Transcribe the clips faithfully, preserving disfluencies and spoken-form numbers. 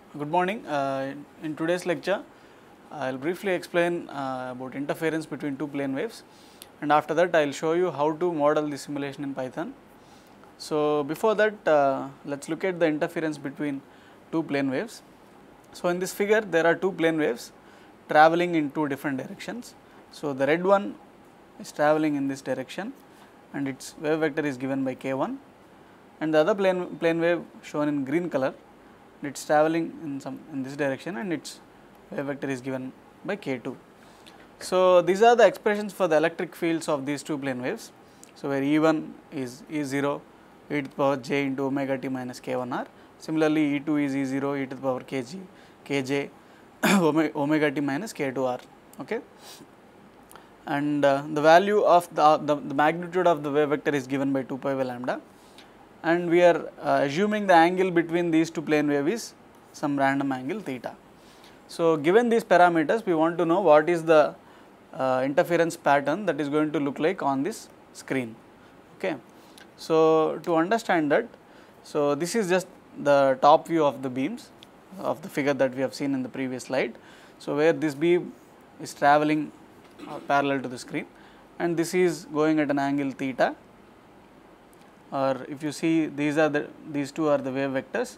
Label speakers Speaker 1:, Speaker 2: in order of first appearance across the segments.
Speaker 1: Good morning. Uh, in today's lecture, I will briefly explain uh, about interference between two plane waves, and after that I will show you how to model the simulation in Python. So, before that uh, let us look at the interference between two plane waves. So, in this figure there are two plane waves traveling in two different directions. So, the red one is traveling in this direction and its wave vector is given by k one, and the other plane, plane wave shown in green color, it is traveling in some in this direction and its wave vector is given by k two. So, these are the expressions for the electric fields of these two plane waves. So, where E one is E zero e to the power j into omega t minus k one r. Similarly, E two is E zero e to the power kg kj omega t minus k two r. Okay. And uh, the value of the, uh, the, the magnitude of the wave vector is given by two pi by lambda, and we are uh, assuming the angle between these two plane wave is some random angle theta. So, given these parameters, we want to know what is the uh, interference pattern that is going to look like on this screen. Okay. So, to understand that, so this is just the top view of the beams of the figure that we have seen in the previous slide. So, where this beam is traveling uh, parallel to the screen, and this is going at an angle theta, or if you see, these are the these two are the wave vectors,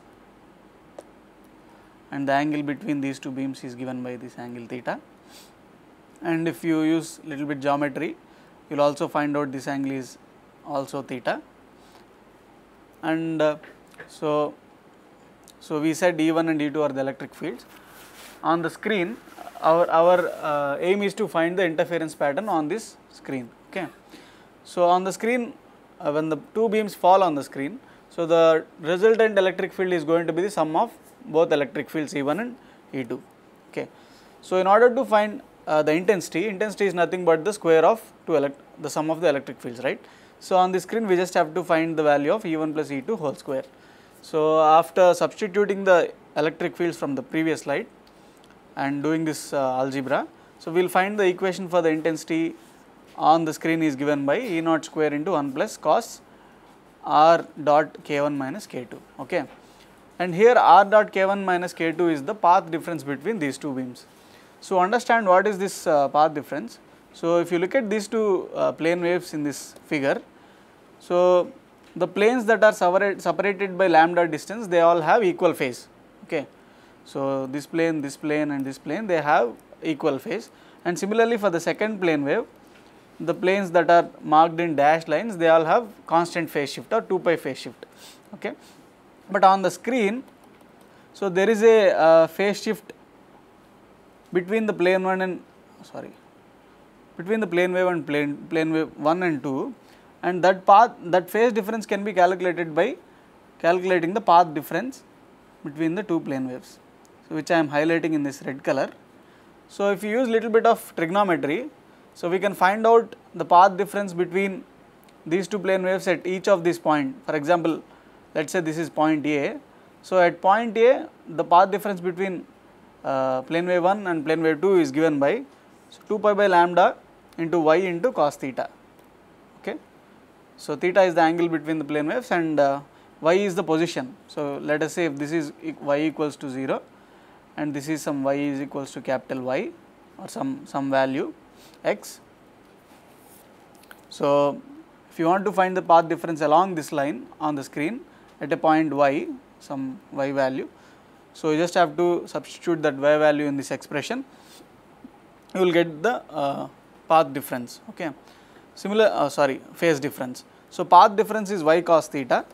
Speaker 1: and the angle between these two beams is given by this angle theta. And if you use little bit geometry, you will also find out this angle is also theta. And uh, so, so we said E one and E two are the electric fields. On the screen, our, our uh, aim is to find the interference pattern on this screen. Okay. So, on the screen, uh, when the two beams fall on the screen, so the resultant electric field is going to be the sum of both electric fields E one and E two. Okay. So, in order to find uh, the intensity, intensity is nothing but the square of two elect the sum of the electric fields, right. So, on the screen we just have to find the value of E one plus E two whole square. So, after substituting the electric fields from the previous slide and doing this uh, algebra, so we will find the equation for the intensity on the screen is given by E naught square into one plus cos r dot k one minus k two. Okay. And here r dot k one minus k two is the path difference between these two beams. So, understand what is this uh, path difference. So, if you look at these two uh, plane waves in this figure, so the planes that are separate, separated by lambda distance, they all have equal phase. Okay. So, this plane, this plane and this plane, they have equal phase, and similarly for the second plane wave, the planes that are marked in dashed lines, they all have constant phase shift or two pi phase shift. Okay. But on the screen, so there is a uh, phase shift between the plane one and sorry between the plane wave and plane plane wave one and two, and that path that phase difference can be calculated by calculating the path difference between the two plane waves, so which I am highlighting in this red color. So, if you use little bit of trigonometry, so we can find out the path difference between these two plane waves at each of these point. For example, let us say this is point A. So, at point A, the path difference between uh, plane wave one and plane wave two is given by so two pi by lambda into y into cos theta. Okay. So, theta is the angle between the plane waves and uh, y is the position. So, let us say if this is y equals to zero and this is some y is equals to capital Y or some, some value x. So, if you want to find the path difference along this line on the screen at a point y, some y value, so you just have to substitute that y value in this expression, you will get the uh, path difference. Okay. Similar uh, sorry phase difference. So, path difference is y cos theta,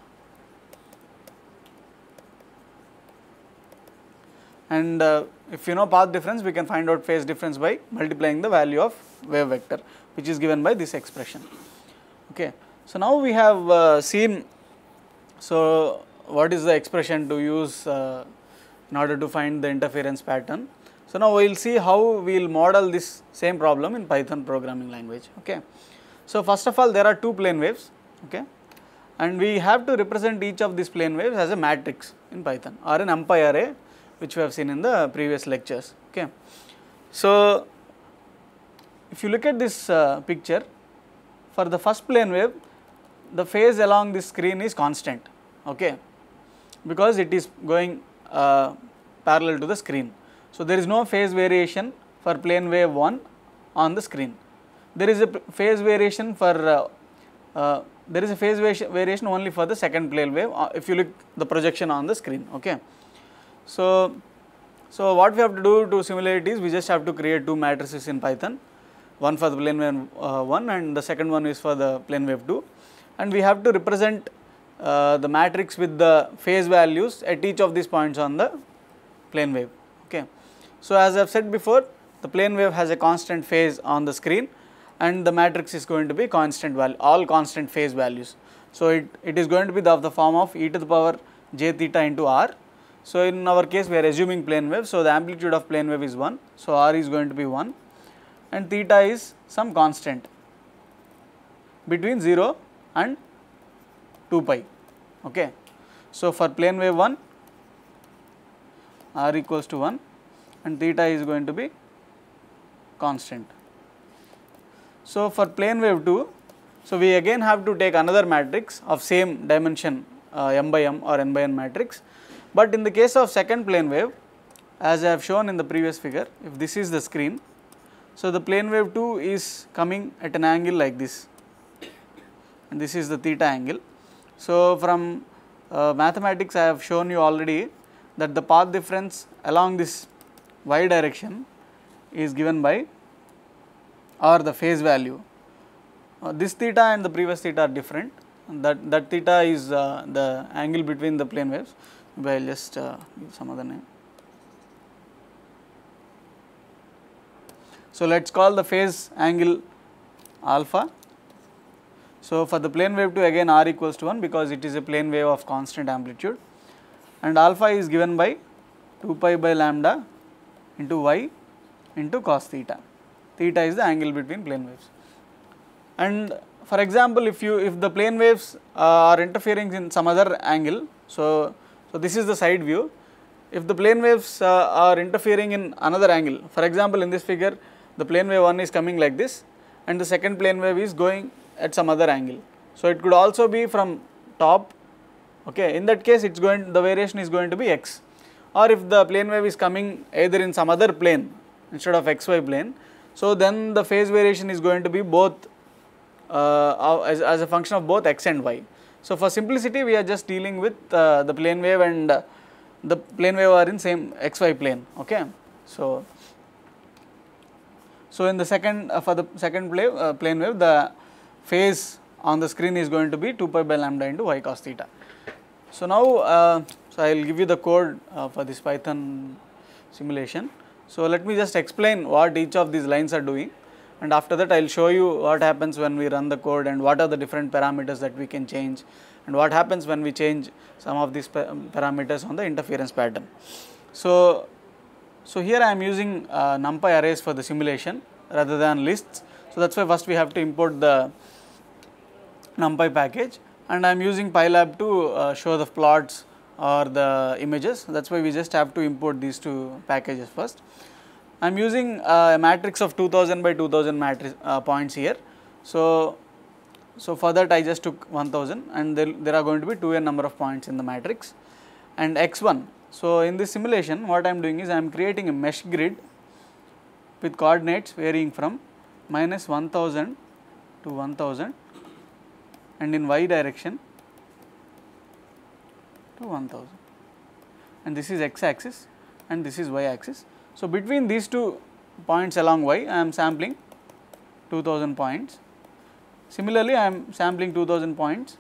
Speaker 1: and uh, if you know path difference, we can find out phase difference by multiplying the value of wave vector, which is given by this expression. Okay. So, now we have uh, seen, so what is the expression to use uh, in order to find the interference pattern. So, now we will see how we will model this same problem in Python programming language. Okay. So, first of all, there are two plane waves, okay, and we have to represent each of these plane waves as a matrix in Python or an NumPy array, which we have seen in the previous lectures. Okay. So, if you look at this uh, picture, for the first plane wave, the phase along this screen is constant, okay, because it is going uh, parallel to the screen. So, there is no phase variation for plane wave one on the screen. There is a phase variation for uh, uh, there is a phase variation only for the second plane wave uh, if you look the projection on the screen. Okay. So, so what we have to do to simulate is we just have to create two matrices in Python, one for the plane wave uh, one and the second one is for the plane wave two, and we have to represent uh, the matrix with the phase values at each of these points on the plane wave. Okay. So, as I have said before, the plane wave has a constant phase on the screen and the matrix is going to be constant value, all constant phase values. So, it, it is going to be the, of the form of e to the power j theta into r. So, in our case we are assuming plane wave. So, the amplitude of plane wave is one. So, r is going to be one and theta is some constant between zero and two pi. Okay. So, for plane wave one, r equals to one and theta is going to be constant. So, for plane wave two, so we again have to take another matrix of same dimension uh, m by m or n by n matrix, but in the case of second plane wave, as I have shown in the previous figure, if this is the screen, so the plane wave two is coming at an angle like this and this is the theta angle. So, from uh, mathematics I have shown you already that the path difference along this y direction is given by, or the phase value. Uh, this theta and the previous theta are different, that, that theta is uh, the angle between the plane waves. Maybe I will just uh, give some other name. So, let us call the phase angle alpha. So, for the plane wave two again r equals to one because it is a plane wave of constant amplitude and alpha is given by two pi by lambda into y into cos theta. Theta is the angle between plane waves. And for example, if you if the plane waves uh, are interfering in some other angle, so, so this is the side view. If the plane waves uh, are interfering in another angle, for example, in this figure the plane wave one is coming like this and the second plane wave is going at some other angle. So, it could also be from top, okay. In that case it is going, the variation is going to be x, or if the plane wave is coming either in some other plane instead of xy plane, so then the phase variation is going to be both uh, as, as a function of both x and y. So, for simplicity we are just dealing with uh, the plane wave and uh, the plane wave are in same xy plane. Okay. So, so in the second uh, for the second plane, uh, plane wave, the phase on the screen is going to be two pi by lambda into y cos theta. So, now uh, so I will give you the code uh, for this Python simulation. So, let me just explain what each of these lines are doing and after that I will show you what happens when we run the code and what are the different parameters that we can change and what happens when we change some of these parameters on the interference pattern. So, so here I am using uh, NumPy arrays for the simulation rather than lists. So, that is why first we have to import the NumPy package and I am using PyLab to uh, show the plots or the images. That is why we just have to import these two packages first. I am using uh, a matrix of two thousand by two thousand matrix uh, points here. So, so for that I just took one thousand and there, there are going to be two n number of points in the matrix and x one. So, in this simulation what I am doing is I am creating a mesh grid with coordinates varying from minus one thousand to one thousand and in y direction to one thousand, and this is x axis and this is y axis. So, between these two points along y I am sampling two thousand points. Similarly, I am sampling two thousand points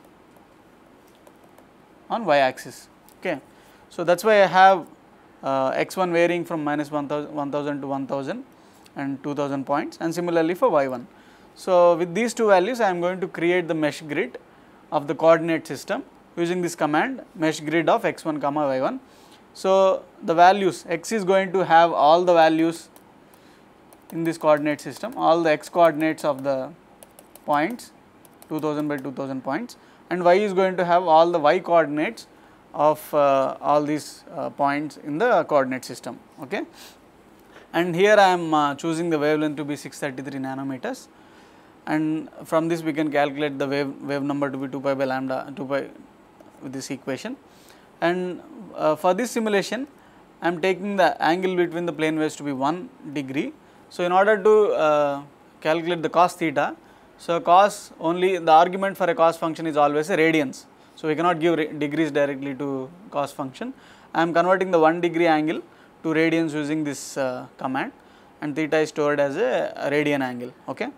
Speaker 1: on y axis. Okay. So, that is why I have uh, x one varying from minus one thousand to one thousand and two thousand points and similarly for y one. So, with these two values I am going to create the mesh grid of the coordinate system using this command mesh grid of x one comma y one. So, the values x is going to have all the values in this coordinate system, all the x coordinates of the points two thousand by two thousand points, and y is going to have all the y coordinates of uh, all these uh, points in the coordinate system. Okay. And here I am uh, choosing the wavelength to be six thirty-three nanometers, and from this we can calculate the wave wave number to be two pi by lambda two pi with this equation. And uh, for this simulation I am taking the angle between the plane waves to be one degree. So, in order to uh, calculate the cos theta, so cos only the argument for a cos function is always a radians. So, we cannot give degrees directly to cos function. I am converting the one degree angle to radians using this uh, command, and theta is stored as a, a radian angle. Okay.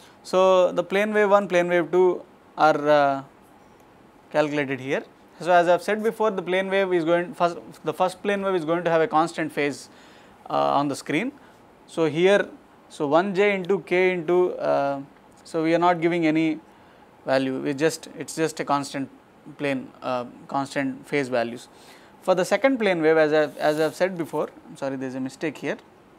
Speaker 1: So, the plane wave one, plane wave two are uh, calculated here. So, as I have said before, the plane wave is going first, the first plane wave is going to have a constant phase uh, on the screen. So, here, so one j into k into, uh, so we are not giving any value, we just, it is just a constant plane, uh, constant phase values. For the second plane wave, as I have, as I have said before, I am sorry, there is a mistake here.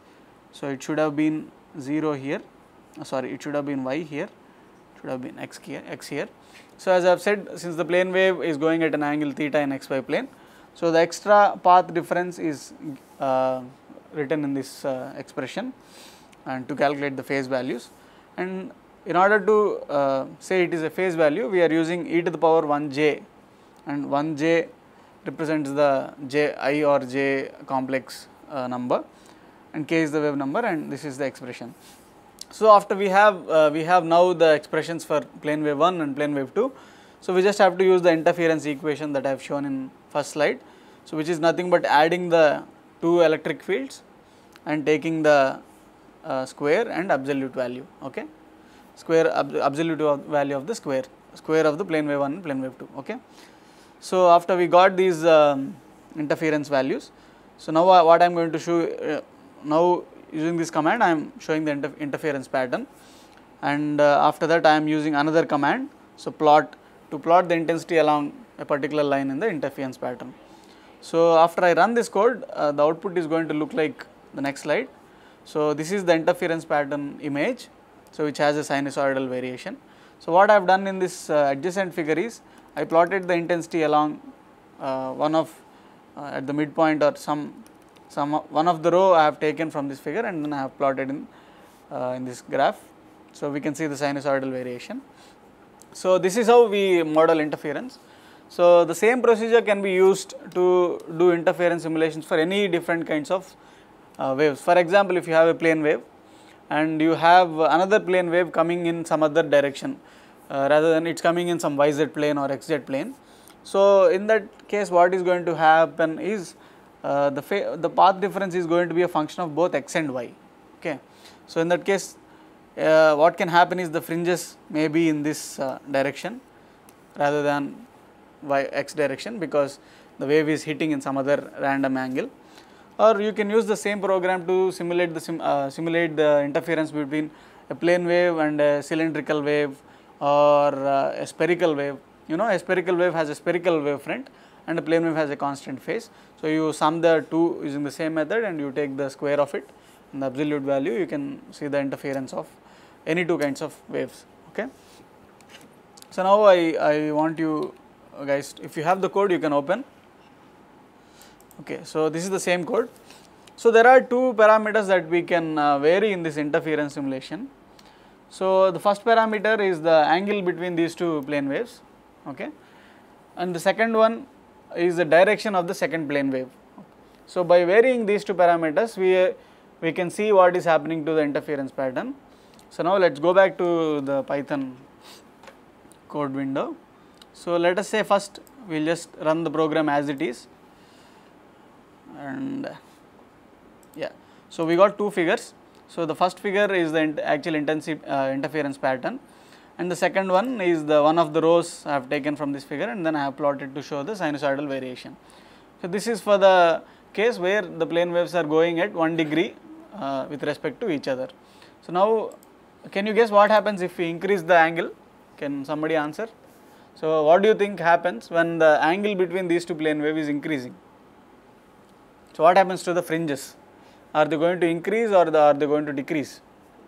Speaker 1: So, it should have been zero here, uh, sorry, it should have been y here, it should have been x here, x here. So, as I have said, since the plane wave is going at an angle theta in xy plane, so the extra path difference is uh, written in this uh, expression, and to calculate the phase values. And in order to uh, say it is a phase value, we are using e to the power one j, and one j represents the j I or j complex uh, number, and k is the wave number, and this is the expression. So, after we have uh, we have now the expressions for plane wave one and plane wave two. So, we just have to use the interference equation that I have shown in first slide. So, which is nothing but adding the two electric fields and taking the uh, square and absolute value, okay, square ab absolute value of the square, square of the plane wave one and plane wave two. Okay. So, after we got these um, interference values, so now uh, what I am going to show uh, now, using this command I am showing the inter interference pattern, and uh, after that I am using another command. So, plot to plot the intensity along a particular line in the interference pattern. So, after I run this code, uh, the output is going to look like the next slide. So, this is the interference pattern image, so which has a sinusoidal variation. So, what I have done in this uh, adjacent figure is I plotted the intensity along uh, one of uh, at the midpoint or some some one of the row I have taken from this figure, and then I have plotted in uh, in this graph. So, we can see the sinusoidal variation. So, this is how we model interference. So, the same procedure can be used to do interference simulations for any different kinds of uh, waves. For example, if you have a plane wave and you have another plane wave coming in some other direction, uh, rather than it is coming in some yz plane or xz plane. So, in that case what is going to happen is uh, the, the path difference is going to be a function of both x and y. Okay. So, in that case uh, what can happen is the fringes may be in this uh, direction rather than y x direction, because the wave is hitting in some other random angle. Or you can use the same program to simulate the sim, uh, simulate the interference between a plane wave and a cylindrical wave or uh, a spherical wave. You know, a spherical wave has a spherical wave front and a plane wave has a constant phase. So, you sum the two using the same method and you take the square of it, and the absolute value you can see the interference of any two kinds of waves. Okay. So, now I, I want you guys, if you have the code you can open. Okay. So, this is the same code. So, there are two parameters that we can uh, vary in this interference simulation. So, the first parameter is the angle between these two plane waves, okay, and the second one is the direction of the second plane wave. So, by varying these two parameters, we, uh, we can see what is happening to the interference pattern. So, now let us go back to the Python code window. So, let us say first we will just run the program as it is, and yeah. So, we got two figures. So, the first figure is the int actual intensive uh, interference pattern, and the second one is the one of the rows I have taken from this figure, and then I have plotted to show the sinusoidal variation. So, this is for the case where the plane waves are going at one degree uh, with respect to each other. So, now can you guess what happens if we increase the angle? Can somebody answer? So, what do you think happens when the angle between these two plane wave is increasing? So, what happens to the fringes? Are they going to increase or the, are they going to decrease?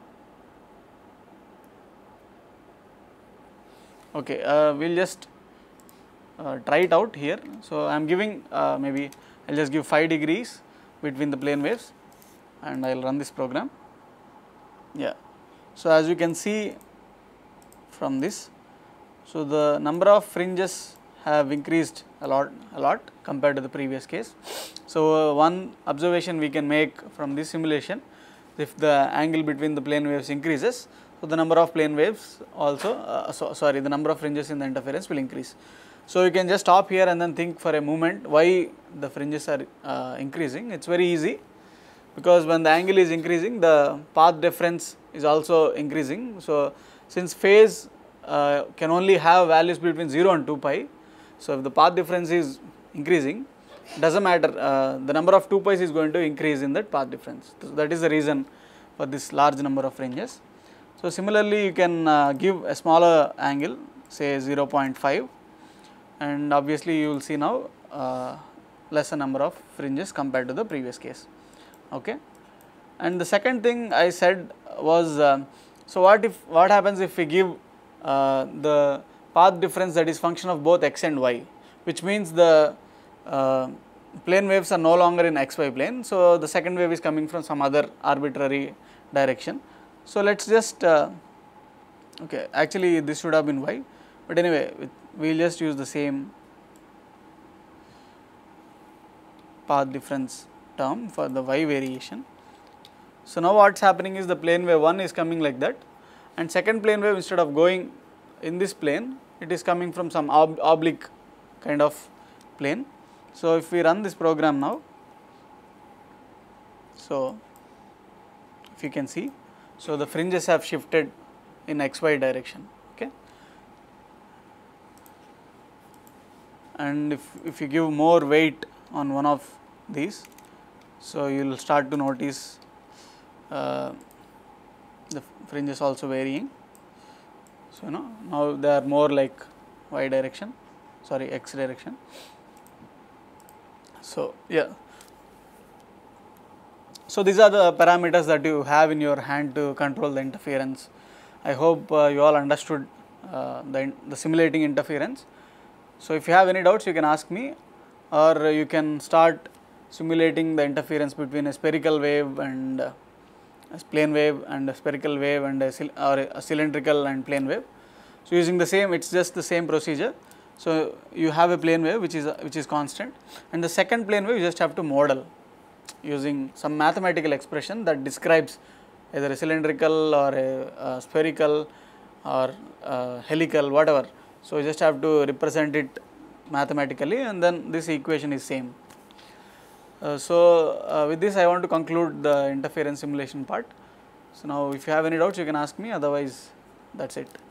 Speaker 1: Okay, uh, we will just uh, try it out here. So, I am giving uh, maybe I will just give five degrees between the plane waves, and I will run this program. Yeah. So, as you can see from this, so the number of fringes have increased a lot a lot compared to the previous case. So, uh, one observation we can make from this simulation, if the angle between the plane waves increases, so the number of plane waves also uh, so, sorry the number of fringes in the interference will increase. So, you can just stop here and then think for a moment why the fringes are uh, increasing. It is very easy, because when the angle is increasing, the path difference is also increasing. So, since phase uh, can only have values between zero and two pi, so if the path difference is increasing, does not matter, uh, the number of two pi's is going to increase in that path difference. So, that is the reason for this large number of fringes. So, similarly you can uh, give a smaller angle, say zero point five, and obviously you will see now uh, lesser number of fringes compared to the previous case. Okay. And the second thing I said was, uh, so what if what happens if we give uh, the path difference that is function of both x and y, which means the uh, plane waves are no longer in xy plane. So, the second wave is coming from some other arbitrary direction. So, let us just uh, okay, actually this should have been y, but anyway we will just use the same path difference term for the y variation. So, now what is happening is the plane wave one is coming like that, and second plane wave, instead of going in this plane, it is coming from some ob oblique kind of plane. So, if we run this program now, so if you can see, so the fringes have shifted in xy direction. Okay. And if, if you give more weight on one of these, so you will start to notice uh, the fringes also varying. So, you know now they are more like y direction, sorry x direction. So, yeah. So, these are the parameters that you have in your hand to control the interference. I hope uh, you all understood uh, the, the simulating interference. So, if you have any doubts, you can ask me, or you can start simulating the interference between a spherical wave and uh, a plane wave, and a spherical wave and a, or a cylindrical and plane wave. So, using the same, it is just the same procedure. So, you have a plane wave which is uh, which is constant, and the second plane wave you just have to model using some mathematical expression that describes either a cylindrical or a, a spherical or a helical, whatever. So, you just have to represent it mathematically, and then this equation is same. Uh, so, uh, with this I want to conclude the interference simulation part. So, now if you have any doubts you can ask me, otherwise that is it.